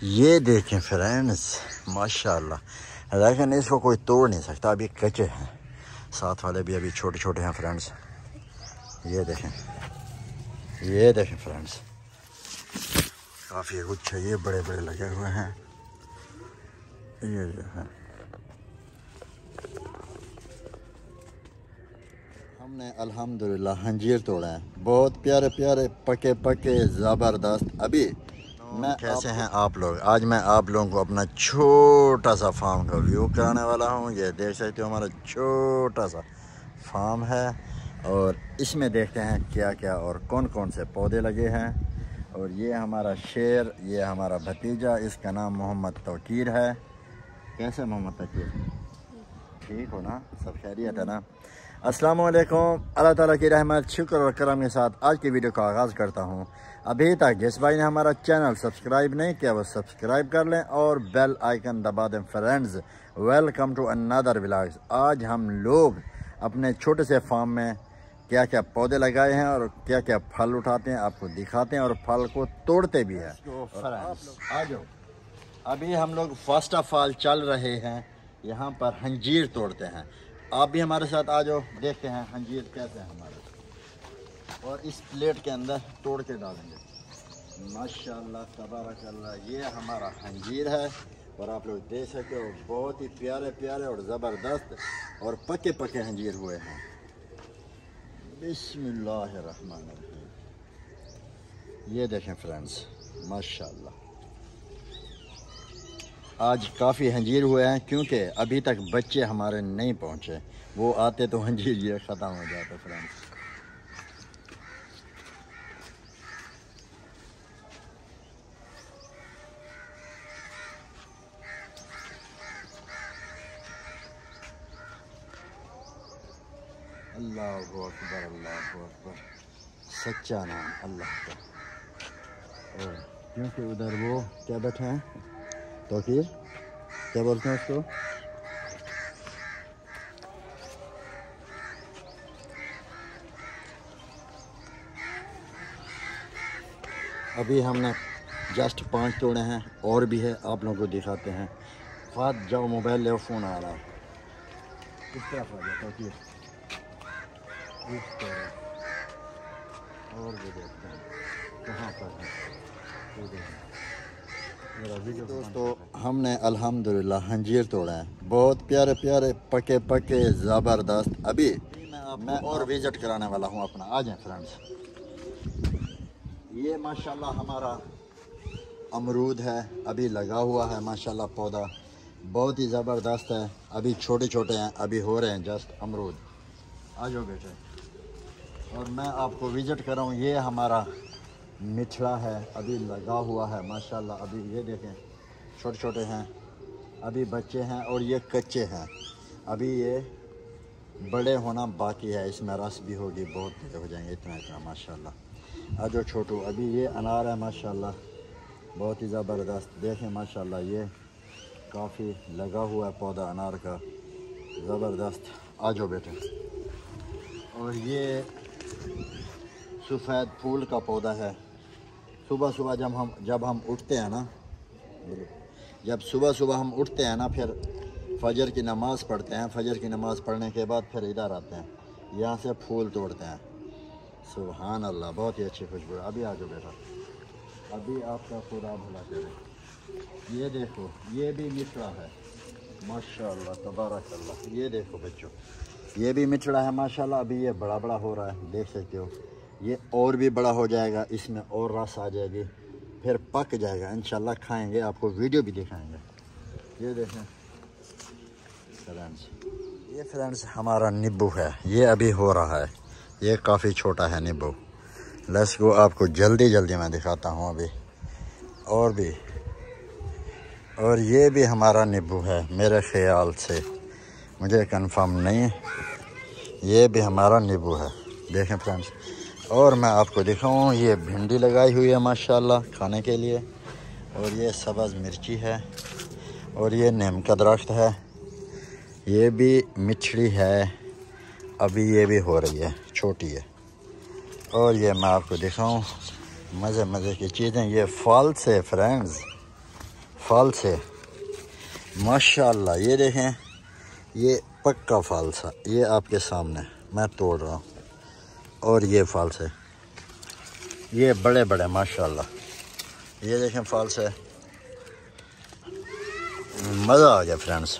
ये देखें फ्रेंड्स, माशाल्लाह, लेकिन इसको कोई तोड़ नहीं सकता, अभी कच्चे हैं। साथ वाले भी अभी छोटे छोटे हैं फ्रेंड्स। ये देखें फ्रेंड्स, काफ़ी गुच्छे ये बड़े बड़े लगे हुए हैं। ये जो है हमने अल्हम्दुलिल्लाह अंजीर तोड़ा है, बहुत प्यारे प्यारे पके पके ज़बरदस्त। अभी मैं कैसे हैं आप लोग? आज मैं आप लोगों को अपना छोटा सा फार्म का व्यू कराने वाला हूँ। ये देख सकते हो हमारा छोटा सा फार्म है और इसमें देखते हैं क्या क्या और कौन कौन से पौधे लगे हैं। और ये हमारा शेर, ये हमारा भतीजा, इसका नाम मोहम्मद तौकीर है। कैसे मोहम्मद तौकीर? ठीक हो ना? सब खैरियत है ना? अस्सलामु अलैकुम। अल्लाह ताला की रहमत शुक्र और करम के साथ आज की वीडियो का आगाज़ करता हूँ। अभी तक जिस भाई ने हमारा चैनल सब्सक्राइब नहीं किया वो सब्सक्राइब कर लें और बेल आइकन दबा दें। Friends, welcome to another vlogs. आज हम लोग अपने छोटे से फार्म में क्या क्या पौधे लगाए हैं और क्या क्या फल उठाते हैं आपको दिखाते हैं और फल को तोड़ते भी हैं। आ जाओ, अभी हम लोग फर्स्ट ऑफ ऑल चल रहे हैं यहाँ पर अंजीर तोड़ते हैं। आप भी हमारे साथ आ जाओ, देखते हैं अंजीर कैसे हैं हमारे, और इस प्लेट के अंदर तोड़ के डालेंगे। माशाल्लाह तबारकल्लाह, ये हमारा अंजीर है और आप लोग देख सकते हो बहुत ही प्यारे प्यारे और ज़बरदस्त और पके पके अंजीर हुए हैं। बिस्मिल्लाहिर्रहमानिर्रहीम। ये देखें फ्रेंड्स, माशाल्लाह आज काफ़ी अंजीर हुए हैं क्योंकि अभी तक बच्चे हमारे नहीं पहुँचे। वो आते तो अंजीर ये ख़त्म हो जाता फ्रेंड्स। अल्लाह अकबर, अल्लाह अकबर, सच्चा नाम अल्लाह का। और क्योंकि उधर वो क्या बैठे हैं, तौकीर क्या बोलते हैं उसको? अभी हमने जस्ट 5 तोड़े हैं और भी है, आप लोगों को दिखाते हैं। फात जाओ, मोबाइल ले, फ़ोन आ रहा है। इस तरफ आ जाए तौकीर, इस तरफ और भी देखते हैं कहाँ पर है। दोस्तों हमने अल्हम्दुलिल्लाह अंजीर तोड़ा है, बहुत प्यारे प्यारे पके पके ज़बरदस्त। अभी मैं और विजिट कराने वाला हूँ अपना। आ जाएं फ्रेंड्स। ये माशाल्लाह हमारा अमरूद है, अभी लगा हुआ है माशाल्लाह पौधा, बहुत ही ज़बरदस्त है। अभी छोटे छोटे हैं, अभी हो रहे हैं जस्ट अमरूद। आ जाओ बेटे। और मैं आपको विजिट कर रहा हूँ, ये हमारा मिठड़ा है, अभी लगा हुआ है माशाल्लाह। अभी ये देखें छोटे छोटे हैं, अभी बच्चे हैं और ये कच्चे हैं, अभी ये बड़े होना बाकी है। इसमें रस भी होगी, बहुत बड़े हो जाएंगे, इतना इतना माशाल्लाह। आज जो छोटू, अभी ये अनार है माशाल्लाह, बहुत ही ज़बरदस्त। देखें माशाल्लाह ये काफ़ी लगा हुआ है पौधा अनार का, ज़बरदस्त। आ जाओ बेटे। और ये सफ़ेद फूल का पौधा है। सुबह सुबह जब हम उठते हैं ना, जब सुबह सुबह हम उठते हैं ना, फिर फजर की नमाज़ पढ़ते हैं। फजर की नमाज़ पढ़ने के बाद फिर इधर आते हैं, यहाँ से फूल तोड़ते हैं। सुभान अल्लाह, बहुत ही अच्छी खुशबू है। अभी आ जाओ बेटा, अभी आपका पूरा भला करे। ये देखो, ये भी मिठड़ा है माशाल्लाह तबारकल्लाह। ये देखो बच्चों, ये भी मिठड़ा है माशाल्लाह। अभी ये बड़ा बड़ा हो रहा है, देख सकते हो। ये और भी बड़ा हो जाएगा, इसमें और रस आ जाएगी, फिर पक जाएगा इंशाल्लाह। खाएंगे, आपको वीडियो भी दिखाएंगे। ये देखें फ्रेंड्स, ये फ्रेंड्स हमारा नींबू है, ये अभी हो रहा है। ये काफ़ी छोटा है नींबू। लेट्स गो, आपको जल्दी जल्दी मैं दिखाता हूँ अभी और भी। और ये भी हमारा नींबू है मेरे ख्याल से, मुझे कंफर्म नहीं। ये भी हमारा नींबू है, देखें फ्रेंड्स। और मैं आपको दिखाऊं, ये भिंडी लगाई हुई है माशाल्लाह खाने के लिए। और ये सब्ज़ मिर्ची है और ये नीम का दरख्त है, ये भी मिठड़ी है, अभी ये भी हो रही है, छोटी है। और ये मैं आपको दिखाऊं मज़े मज़े की चीज़ें, ये फल से फ्रेंड्स फल से माशाल्लाह। ये देखें, ये पक्का फालसा, ये आपके सामने मैं तोड़ रहा हूँ। और ये फालसे, ये बड़े बड़े माशाल्लाह। ये देखें फालसे, मज़ा आ गया फ्रेंड्स।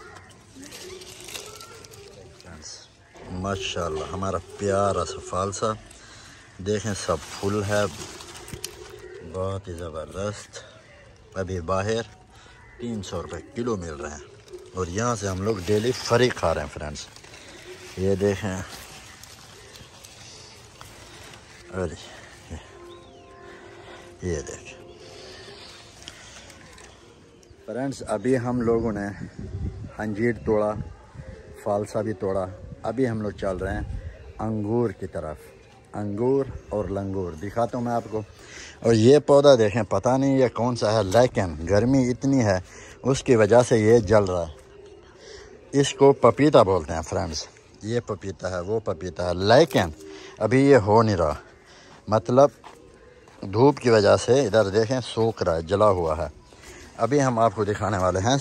माशाल्लाह हमारा प्यारा सा फालसा देखें, सब फुल है, बहुत ही ज़बरदस्त। अभी बाहर 300 रुपये किलो मिल रहे हैं और यहाँ से हम लोग डेली फ्री खा रहे हैं फ्रेंड्स। ये देखें, अरे ये देखें फ्रेंड्स, अभी हम लोगों ने अंजीर तोड़ा, फालसा भी तोड़ा। अभी हम लोग चल रहे हैं अंगूर की तरफ। अंगूर और लंगूर दिखाता हूँ मैं आपको। और ये पौधा देखें, पता नहीं ये कौन सा है, लेकिन गर्मी इतनी है उसकी वजह से ये जल रहा है। इसको पपीता बोलते हैं फ्रेंड्स। ये पपीता है, वो पपीता है, लेकिन अभी ये हो नहीं रहा, मतलब धूप की वजह से इधर देखें सूख रहा है, जला हुआ है। अभी हम आपको दिखाने वाले हैं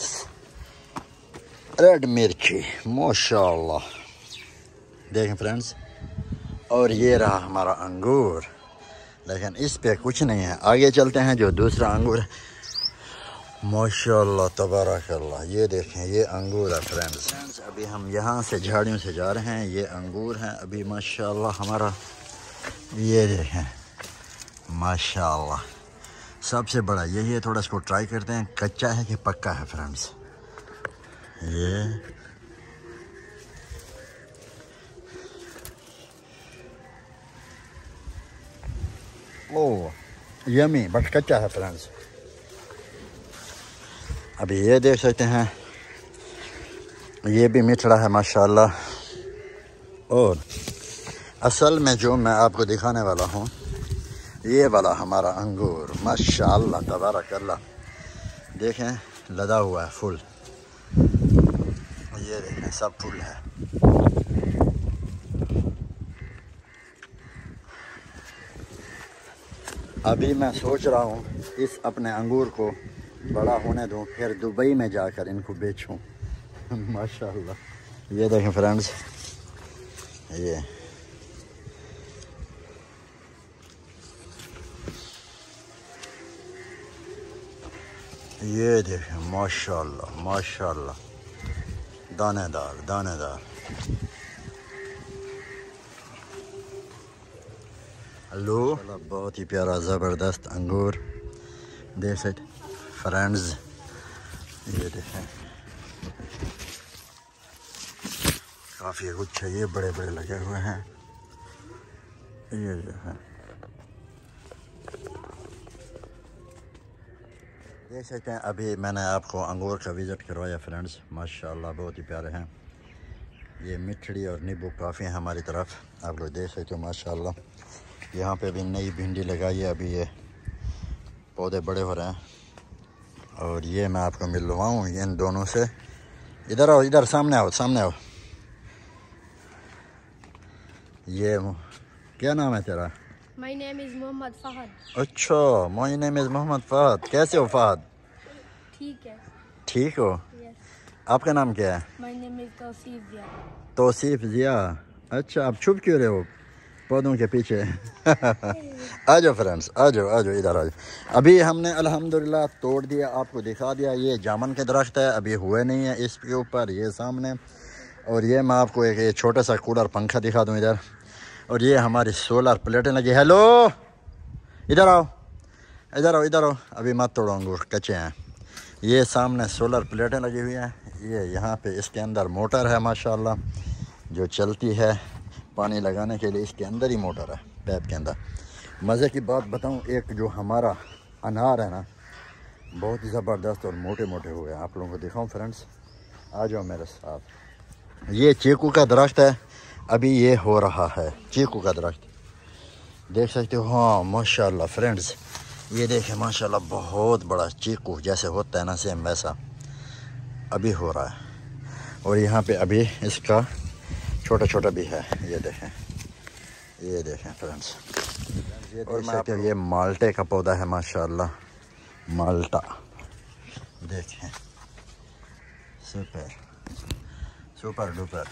रेड मिर्ची, माशाल्लाह देखें फ्रेंड्स। और ये रहा हमारा अंगूर, लेकिन इस पे कुछ नहीं है। आगे चलते हैं, जो दूसरा अंगूर है, माशाल्लाह तबारकल्लाह। ये देखें, ये अंगूर है फ्रेंड्स। अभी हम यहाँ से झाड़ियों से जा रहे हैं, ये अंगूर हैं अभी माशाल्लाह हमारा। ये देखें माशाल्लाह, सबसे बड़ा यही है। थोड़ा इसको ट्राई करते हैं, कच्चा है कि पक्का है फ्रेंड्स। ये ओह यमी, बट कच्चा है फ्रेंड्स। अभी ये देख सकते हैं, ये भी मिठड़ा है माशाल्लाह। और असल में जो मैं आपको दिखाने वाला हूँ, ये वाला हमारा अंगूर माशाल्लाह तबारकल्लाह देखें, लदा हुआ है फुल। ये देखें सब फुल है। अभी मैं सोच रहा हूँ इस अपने अंगूर को बड़ा होने दूँ, फिर दुबई में जाकर इनको बेचूँ। माशाल्लाह ये देखें फ्रेंड्स, ये देखें माशाल्लाह माशाल्लाह, दानेदार दानेदार। हेलो, बहुत ही प्यारा ज़बरदस्त अंगूर देख सकते फ्रेंड्स। ये देखें काफ़ी गुच्छे, ये बड़े बड़े लगे हुए हैं। ये देखें, देख सकते हैं। अभी मैंने आपको अंगूर का विज़िट करवाया फ्रेंड्स, माशाल्लाह बहुत ही प्यारे हैं। ये मिठड़ी और नींबू काफ़ी हैं हमारी तरफ, आप लोग देख सकते हो माशाल्लाह। यहाँ पे भी नई भिंडी लगाई है, अभी ये पौधे बड़े हो रहे हैं। और ये मैं आपको मिलवाऊँ इन दोनों से। इधर आओ, इधर सामने आओ, सामने आओ। ये क्या नाम है तेरा? My name is Mohammad Fahad. अच्छा, my name is Mohammad Fahad. कैसे हो फहद? ठीक है। ठीक हो? Yes. आपका नाम क्या है? My name is Tausif Zia. Tausif Zia. अच्छा, आप छुप क्यों रहे हो पौधों के पीछे? आ जाओ फ्रेंड्स, आ जाओ आ जाओ, इधर आ जाओ। अभी हमने अल्हम्दुलिल्लाह तोड़ दिया, आपको दिखा दिया। ये जामुन के दरख्त है, अभी हुए नहीं है इसके ऊपर, ये सामने। और ये मैं आपको एक छोटा सा कूलर पंखा दिखा दूँ इधर। और ये हमारी सोलर प्लेटें लगी। हेलो, इधर आओ, इधर आओ, इधर आओ। अभी मत तोड़ो अंगूर, कच्चे हैं। ये सामने सोलर प्लेटें लगी हुई हैं। ये यहाँ पे इसके अंदर मोटर है माशाल्लाह, जो चलती है पानी लगाने के लिए। इसके अंदर ही मोटर है, पैप के अंदर। मज़े की बात बताऊँ, एक जो हमारा अनार है ना, बहुत ही ज़बरदस्त और मोटे मोटे हुए हैं। आप लोगों को दिखाऊँ फ्रेंड्स, आ जाओ मेरे साथ। ये चीकू का दरख्त है, अभी ये हो रहा है चीकू का दरख्त, देख सकते हो। हाँ माशाल्लाह फ्रेंड्स, ये देखें माशाल्लाह, बहुत बड़ा चीकू जैसे होता है ना, सेम वैसा अभी हो रहा है। और यहाँ पे अभी इसका छोटा छोटा भी है, ये देखें, ये देखें फ्रेंड्स। ये देख सकते हो, ये माल्टे का पौधा है माशाल्लाह, माल्टा। देखें, सुपर सुपर डुपर।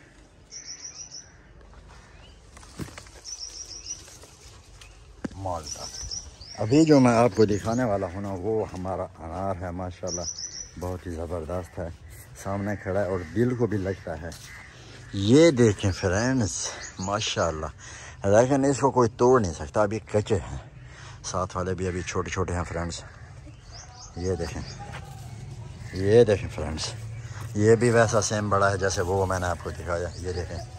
माल्टा। अभी जो मैं आपको दिखाने वाला हूँ ना, वो हमारा अनार है, माशाल्लाह बहुत ही ज़बरदस्त है, सामने खड़ा है और दिल को भी लगता है। ये देखें फ्रेंड्स, माशाल्लाह, लेकिन इसको कोई तोड़ नहीं सकता, अभी कच्चे हैं। साथ वाले भी अभी छोटे छोटे हैं फ्रेंड्स। ये देखें, ये देखें फ्रेंड्स, ये भी वैसा सेम बड़ा है जैसे वो मैंने आपको दिखाया। ये देखें,